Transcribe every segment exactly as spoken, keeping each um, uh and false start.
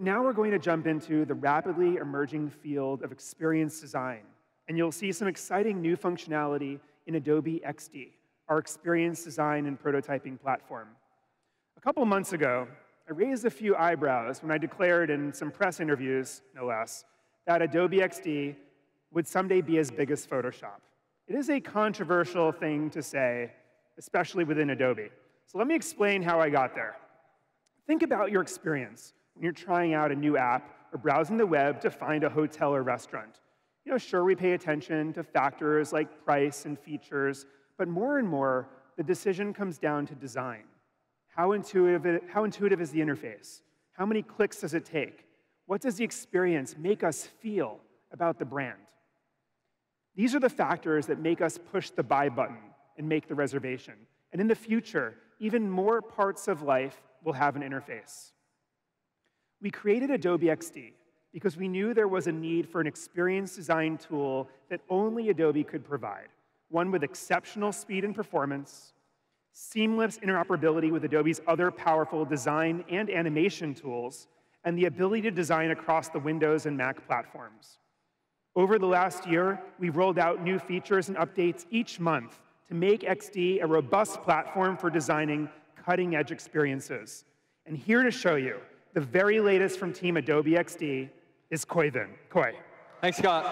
Now we're going to jump into the rapidly emerging field of experience design, and you'll see some exciting new functionality in Adobe X D, our experience design and prototyping platform. A couple months ago, I raised a few eyebrows when I declared in some press interviews, no less, that Adobe X D would someday be as big as Photoshop. It is a controversial thing to say, especially within Adobe. So let me explain how I got there. Think about your experience when you're trying out a new app or browsing the web to find a hotel or restaurant. You know, sure, we pay attention to factors like price and features, but more and more, the decision comes down to design. How intuitive, it, how intuitive is the interface? How many clicks does it take? What does the experience make us feel about the brand? These are the factors that make us push the buy button and make the reservation. And in the future, even more parts of life will have an interface. We created Adobe X D because we knew there was a need for an experience design tool that only Adobe could provide, one with exceptional speed and performance, seamless interoperability with Adobe's other powerful design and animation tools, and the ability to design across the Windows and Mac platforms. Over the last year, we've rolled out new features and updates each month to make X D a robust platform for designing cutting-edge experiences. And here to show you the very latest from Team Adobe X D is Khoi Vinh. Khoi. Thanks, Scott.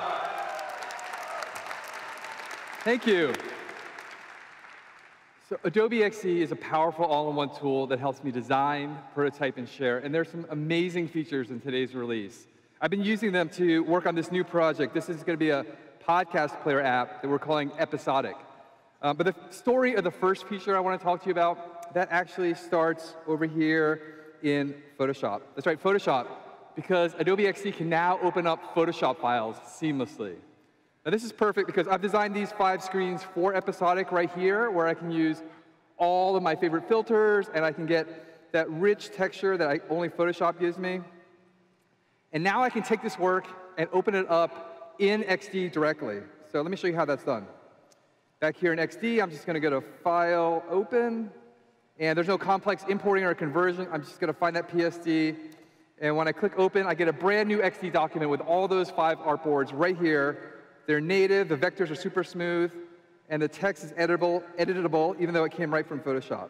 Thank you. So Adobe X D is a powerful all-in-one tool that helps me design, prototype, and share. And there's some amazing features in today's release. I've been using them to work on this new project. This is going to be a podcast player app that we're calling Episodic. Um, but the story of the first feature I want to talk to you about, that actually starts over here in Photoshop. That's right, Photoshop, because Adobe X D can now open up Photoshop files seamlessly. Now this is perfect because I've designed these five screens for Episodic right here, where I can use all of my favorite filters, and I can get that rich texture that I, only Photoshop gives me. And now I can take this work and open it up in X D directly. So let me show you how that's done. Back here in X D, I'm just going to go to File, Open. And there's no complex importing or conversion. I'm just going to find that P S D. And when I click Open, I get a brand new X D document with all those five artboards right here. They're native, the vectors are super smooth, and the text is editable, editable even though it came right from Photoshop.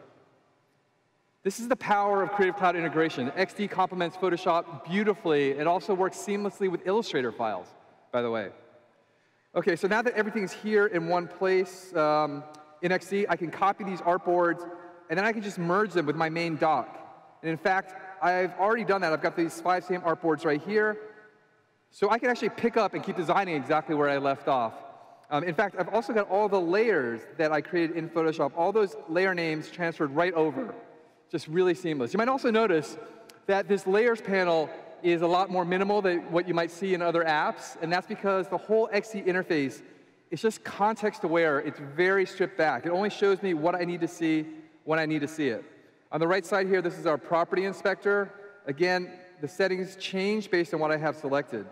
This is the power of Creative Cloud integration. X D complements Photoshop beautifully. It also works seamlessly with Illustrator files, by the way. OK, so now that everything's here in one place um, in X D, I can copy these artboards, and then I can just merge them with my main doc. And in fact, I've already done that. I've got these five same artboards right here. So I can actually pick up and keep designing exactly where I left off. Um, in fact, I've also got all the layers that I created in Photoshop, all those layer names transferred right over. Just really seamless. You might also notice that this layers panel is a lot more minimal than what you might see in other apps, and that's because the whole X D interface is just context aware. It's very stripped back. It only shows me what I need to see when I need to see it. On the right side here, this is our property inspector. Again, the settings change based on what I have selected.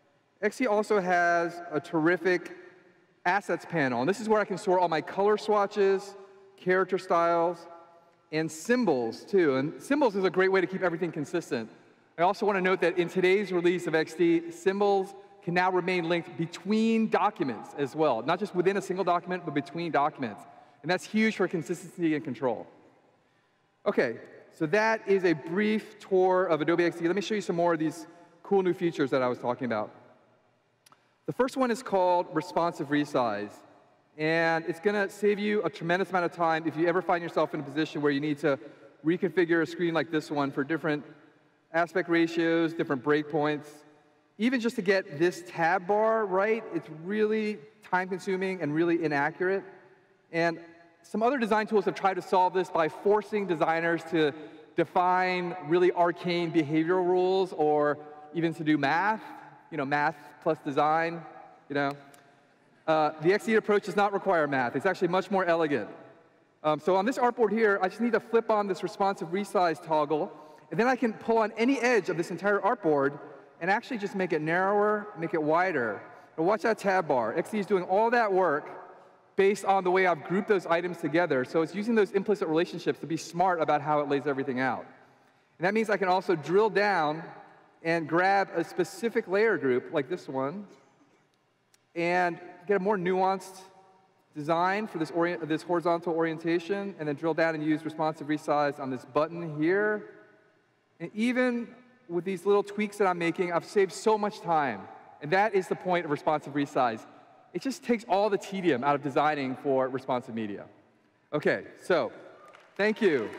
X D also has a terrific assets panel, and this is where I can store all my color swatches, character styles, and symbols, too. And symbols is a great way to keep everything consistent. I also want to note that in today's release of X D, symbols can now remain linked between documents as well, not just within a single document, but between documents. And that's huge for consistency and control. OK, so that is a brief tour of Adobe X D. Let me show you some more of these cool new features that I was talking about. The first one is called responsive resize. And it's going to save you a tremendous amount of time if you ever find yourself in a position where you need to reconfigure a screen like this one for different aspect ratios, different breakpoints. Even just to get this tab bar right, it's really time-consuming and really inaccurate. And some other design tools have tried to solve this by forcing designers to define really arcane behavioral rules, or even to do math, you know, math plus design, you know. Uh, the X D approach does not require math. It's actually much more elegant. Um, so on this artboard here, I just need to flip on this responsive resize toggle, and then I can pull on any edge of this entire artboard and actually just make it narrower, make it wider. But watch that tab bar. X D is doing all that work based on the way I've grouped those items together. So it's using those implicit relationships to be smart about how it lays everything out. And that means I can also drill down and grab a specific layer group, like this one, and get a more nuanced design for this, orient this horizontal orientation, and then drill down and use responsive resize on this button here. And even with these little tweaks that I'm making, I've saved so much time. And that is the point of responsive resize. It just takes all the tedium out of designing for responsive media. OK, so thank you.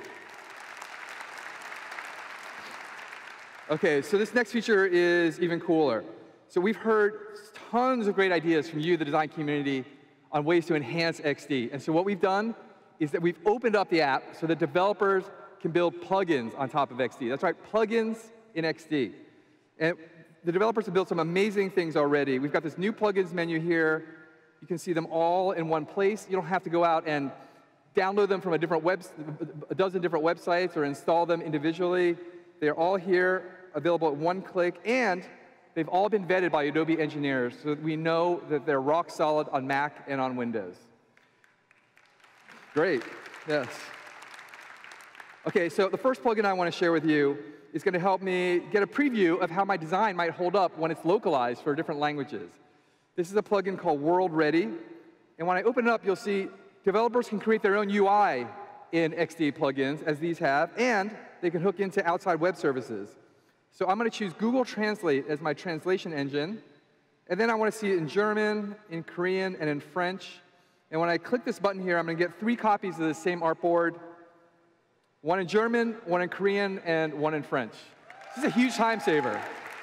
OK, so this next feature is even cooler. So we've heard tons of great ideas from you, the design community, on ways to enhance X D. And so what we've done is that we've opened up the app so that developers can build plugins on top of X D. That's right, plugins in X D. And the developers have built some amazing things already. We've got this new plugins menu here. You can see them all in one place. You don't have to go out and download them from a, different web, a dozen different websites or install them individually. They're all here, available at one click, and they've all been vetted by Adobe engineers, so that we know that they're rock solid on Mac and on Windows. Great, yes. OK, so the first plugin I want to share with you is going to help me get a preview of how my design might hold up when it's localized for different languages. This is a plugin called World Ready. And when I open it up, you'll see developers can create their own U I in X D plugins, as these have, and they can hook into outside web services. So I'm going to choose Google Translate as my translation engine. And then I want to see it in German, in Korean, and in French. And when I click this button here, I'm going to get three copies of the same artboard. One in German, one in Korean, and one in French. This is a huge time saver.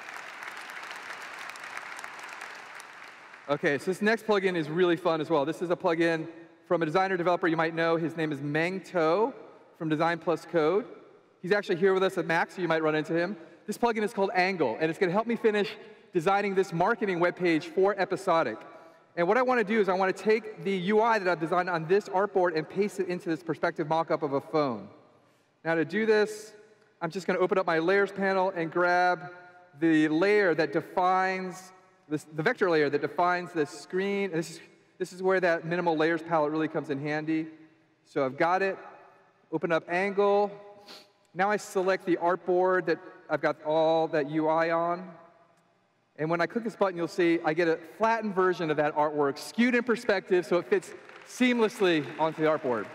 OK, so this next plugin is really fun as well. This is a plugin from a designer developer you might know. His name is Meng To from Design Plus Code. He's actually here with us at Mac, so you might run into him. This plugin is called Angle, and it's going to help me finish designing this marketing web page for Episodic. And what I want to do is I want to take the U I that I've designed on this artboard and paste it into this perspective mock-up of a phone. Now to do this, I'm just going to open up my Layers panel and grab the layer that defines, this, the vector layer that defines the screen. And this is, this is where that minimal layers palette really comes in handy. So I've got it. Open up Angle. Now I select the artboard that I've got all that U I on. And when I click this button, you'll see I get a flattened version of that artwork, skewed in perspective so it fits seamlessly onto the artboard.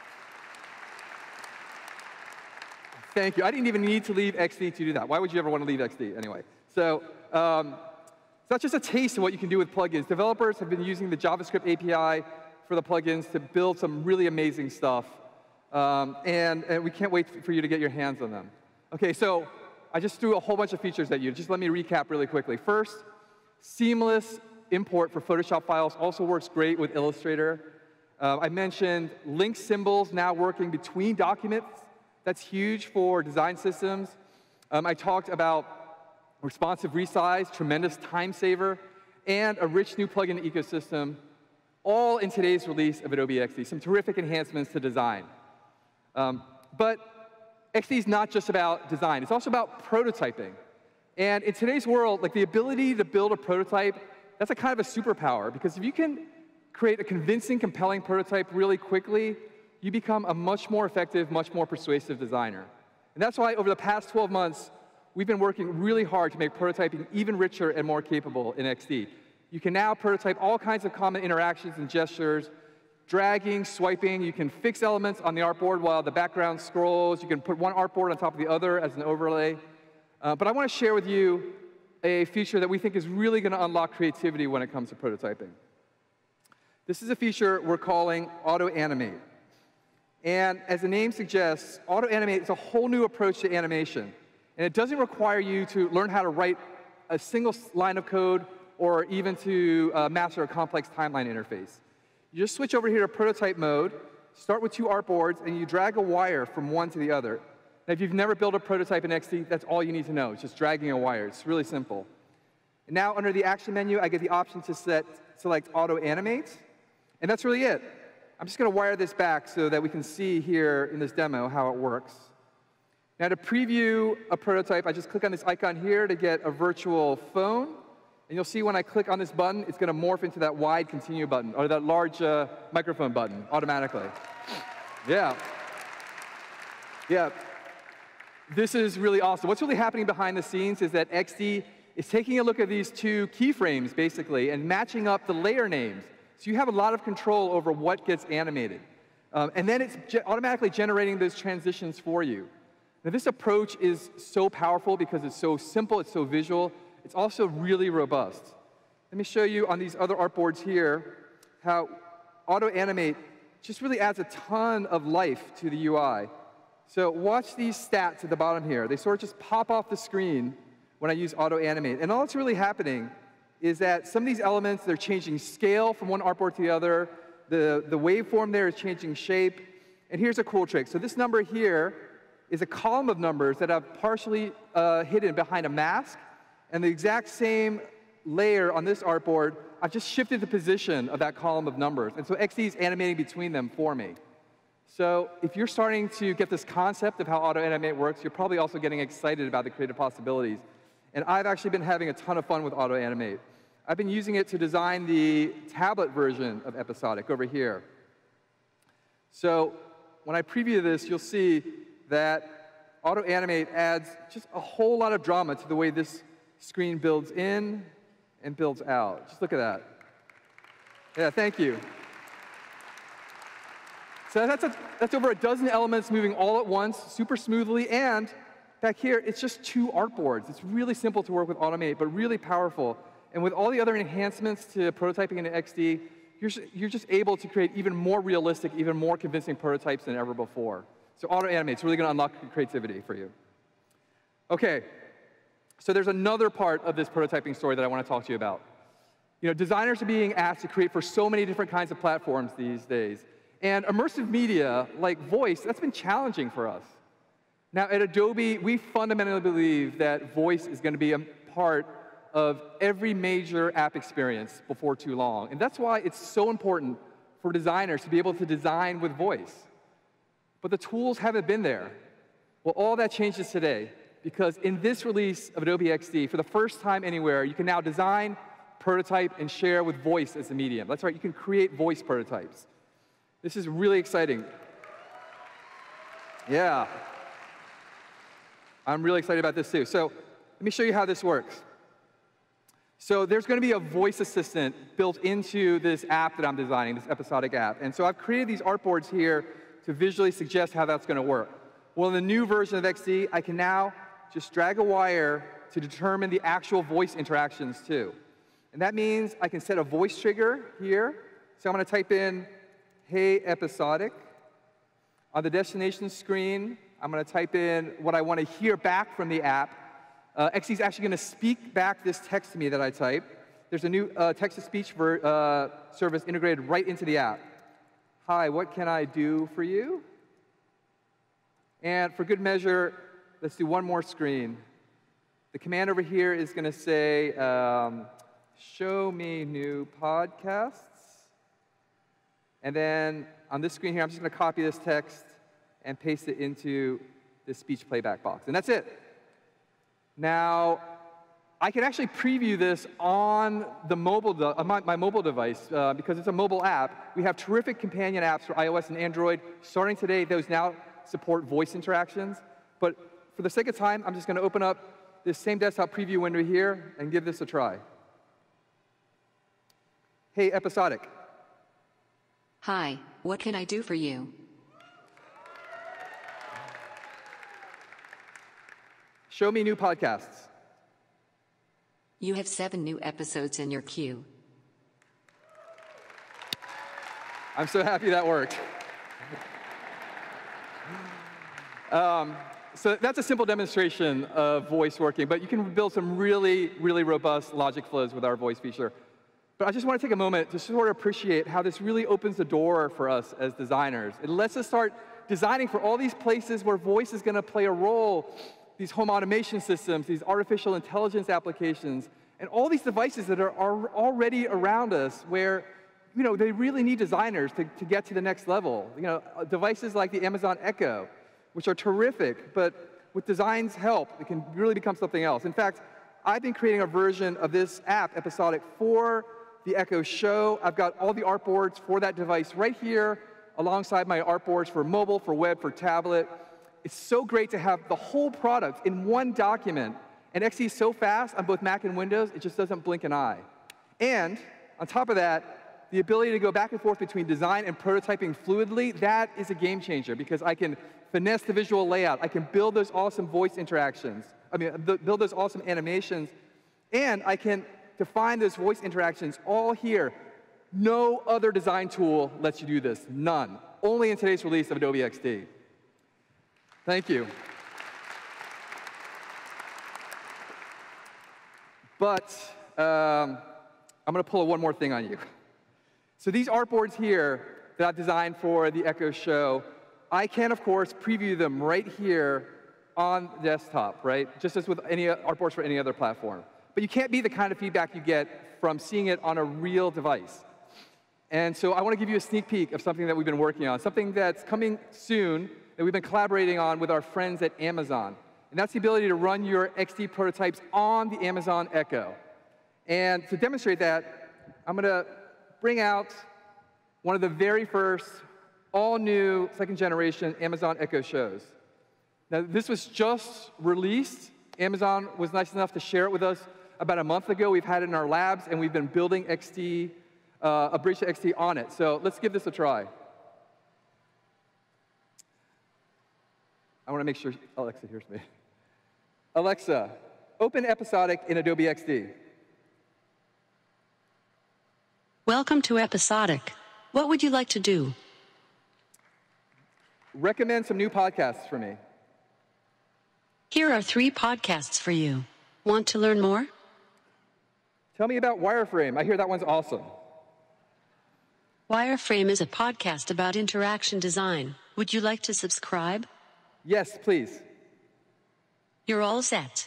Thank you. I didn't even need to leave X D to do that. Why would you ever want to leave X D anyway? So um, it's not just a taste of what you can do with plugins. Developers have been using the JavaScript A P I for the plugins to build some really amazing stuff. Um, and, and we can't wait for you to get your hands on them. OK, so I just threw a whole bunch of features at you. Just let me recap really quickly. First, seamless import for Photoshop files also works great with Illustrator. Uh, I mentioned link symbols now working between documents. That's huge for design systems. Um, I talked about responsive resize, tremendous time saver, and a rich new plugin ecosystem, all in today's release of Adobe X D. Some terrific enhancements to design. Um, but X D is not just about design. It's also about prototyping. And in today's world, like the ability to build a prototype, that's a kind of a superpower. Because if you can create a convincing, compelling prototype really quickly, you become a much more effective, much more persuasive designer. And that's why over the past twelve months, we've been working really hard to make prototyping even richer and more capable in X D. You can now prototype all kinds of common interactions and gestures, dragging, swiping. You can fix elements on the artboard while the background scrolls. You can put one artboard on top of the other as an overlay. Uh, but I want to share with you a feature that we think is really going to unlock creativity when it comes to prototyping. This is a feature we're calling Auto Animate. And as the name suggests, Auto Animate is a whole new approach to animation. And it doesn't require you to learn how to write a single line of code or even to uh, master a complex timeline interface. You just switch over here to prototype mode, start with two artboards, and you drag a wire from one to the other. Now, if you've never built a prototype in X D, that's all you need to know. It's just dragging a wire. It's really simple. And now, under the action menu, I get the option to set, select Auto Animate. And that's really it. I'm just going to wire this back so that we can see here in this demo how it works. Now, to preview a prototype, I just click on this icon here to get a virtual phone. And you'll see when I click on this button, it's going to morph into that wide continue button, or that large uh, microphone button automatically. Yeah. Yeah. this is really awesome. What's really happening behind the scenes is that X D is taking a look at these two keyframes, basically, and matching up the layer names. So you have a lot of control over what gets animated. Um, and then it's ge automatically generating those transitions for you. Now, this approach is so powerful because it's so simple, it's so visual. It's also really robust. Let me show you on these other artboards here how auto-animate just really adds a ton of life to the U I. So watch these stats at the bottom here. They sort of just pop off the screen when I use auto-animate. And all that's really happening is that some of these elements, they're changing scale from one artboard to the other. The, the waveform there is changing shape. And here's a cool trick. So this number here is a column of numbers that I've partially uh, hidden behind a mask. And the exact same layer on this artboard, I've just shifted the position of that column of numbers. And so X D is animating between them for me. So if you're starting to get this concept of how auto-animate works, you're probably also getting excited about the creative possibilities. And I've actually been having a ton of fun with auto-animate. I've been using it to design the tablet version of Episodic over here. So when I preview this, you'll see that auto-animate adds just a whole lot of drama to the way this screen builds in and builds out. Just look at that. Yeah, thank you. So that's, a, that's over a dozen elements moving all at once, super smoothly, and back here, it's just two artboards. It's really simple to work with Automate, but really powerful. And with all the other enhancements to prototyping in X D, you're, you're just able to create even more realistic, even more convincing prototypes than ever before. So auto-animate's really going to unlock creativity for you. OK, so there's another part of this prototyping story that I want to talk to you about. You know, designers are being asked to create for so many different kinds of platforms these days. And immersive media, like voice, that's been challenging for us. Now, at Adobe, we fundamentally believe that voice is going to be a part of every major app experience before too long. And that's why it's so important for designers to be able to design with voice. But the tools haven't been there. Well, all that changes today, because in this release of Adobe X D, for the first time anywhere, you can now design, prototype, and share with voice as a medium. That's right, you can create voice prototypes. This is really exciting. Yeah. I'm really excited about this, too. So let me show you how this works. So there's going to be a voice assistant built into this app that I'm designing, this Episodic app. And so I've created these artboards here to visually suggest how that's going to work. Well, in the new version of X D, I can now just drag a wire to determine the actual voice interactions, too. And that means I can set a voice trigger here. So I'm going to type in, "Hey, Episodic." On the destination screen, I'm going to type in what I want to hear back from the app. Uh, X D is actually going to speak back this text to me that I type. There's a new uh, text-to-speech uh, service integrated right into the app. "Hi, what can I do for you?" And for good measure, let's do one more screen. The command over here is going to say, um, "Show me new podcasts." And then on this screen here, I'm just going to copy this text and paste it into this speech playback box. And that's it. Now, I can actually preview this on the mobile on my, my mobile device uh, because it's a mobile app. We have terrific companion apps for iOS and Android. Starting today, those now support voice interactions. But for the sake of time, I'm just going to open up this same desktop preview window here and give this a try. "Hey, Episodic." "Hi, what can I do for you?" "Show me new podcasts." "You have seven new episodes in your queue." I'm so happy that worked. um, so that's a simple demonstration of voice working, but you can build some really, really robust logic flows with our voice feature. But I just want to take a moment to sort of appreciate how this really opens the door for us as designers. It lets us start designing for all these places where voice is going to play a role, these home automation systems, these artificial intelligence applications, and all these devices that are, are already around us where, you know, they really need designers to, to get to the next level. You know, devices like the Amazon Echo, which are terrific, but with design's help, it can really become something else. In fact, I've been creating a version of this app, Episodic, for the Echo Show. I've got all the artboards for that device right here, alongside my artboards for mobile, for web, for tablet. it's so great to have the whole product in one document. And X D is so fast on both Mac and Windows, it just doesn't blink an eye. And on top of that, the ability to go back and forth between design and prototyping fluidly, that is a game changer, because I can finesse the visual layout. I can build those awesome voice interactions. I mean, build those awesome animations. And I can define those voice interactions all here. No other design tool lets you do this. None. Only in today's release of Adobe X D. Thank you. But um, I'm going to pull one more thing on you. So these artboards here that I've designed for the Echo Show, I can, of course, preview them right here on the desktop, right? Just as with any artboards for any other platform. But you can't be the kind of feedback you get from seeing it on a real device. And so I want to give you a sneak peek of something that we've been working on, something that's coming soon that we've been collaborating on with our friends at Amazon. And that's the ability to run your X D prototypes on the Amazon Echo. And to demonstrate that, I'm going to bring out one of the very first all-new second-generation Amazon Echo shows. Now, this was just released. Amazon was nice enough to share it with us about a month ago. We've had it in our labs, and we've been building X D, uh, a bridge to X D on it. So let's give this a try. I want to make sure Alexa hears me. Alexa, open Episodic in Adobe X D. Welcome to Episodic. What would you like to do? Recommend some new podcasts for me. Here are three podcasts for you. Want to learn more? Tell me about Wireframe. I hear that one's awesome. Wireframe is a podcast about interaction design. Would you like to subscribe? Yes, please. You're all set.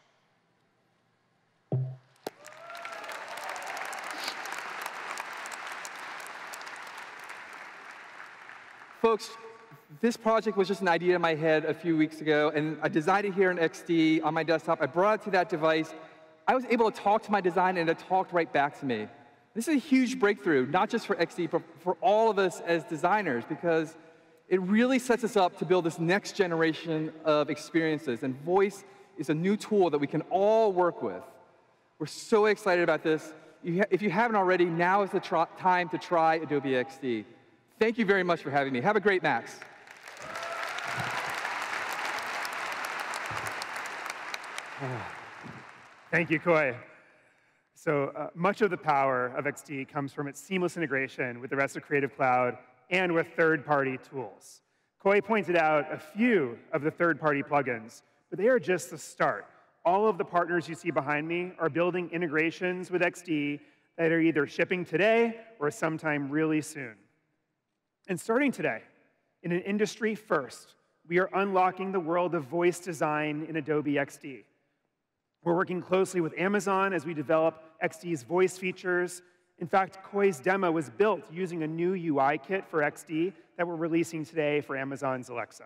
Folks, this project was just an idea in my head a few weeks ago, and I designed it here in X D on my desktop. I brought it to that device. I was able to talk to my design, and it talked right back to me. This is a huge breakthrough, not just for X D, but for all of us as designers, because it really sets us up to build this next generation of experiences. And voice is a new tool that we can all work with. We're so excited about this. If you haven't already, now is the time to try Adobe X D. Thank you very much for having me. Have a great Max. Thank you, Coy. So uh, much of the power of X D comes from its seamless integration with the rest of Creative Cloud and with third-party tools. Coy pointed out a few of the third-party plugins, but they are just the start. All of the partners you see behind me are building integrations with X D that are either shipping today or sometime really soon. And starting today, in an industry first, we are unlocking the world of voice design in Adobe X D. We're working closely with Amazon as we develop X D's voice features. In fact, Coy's demo was built using a new U I kit for X D that we're releasing today for Amazon's Alexa.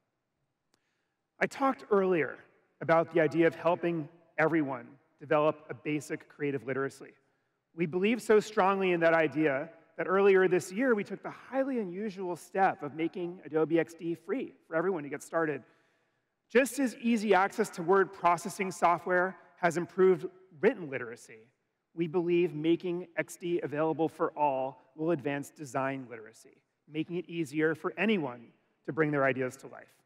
I talked earlier about the idea of helping everyone develop a basic creative literacy. We believe so strongly in that idea that earlier this year, we took the highly unusual step of making Adobe X D free for everyone to get started. Just as easy access to word processing software has improved written literacy, we believe making X D available for all will advance design literacy, making it easier for anyone to bring their ideas to life.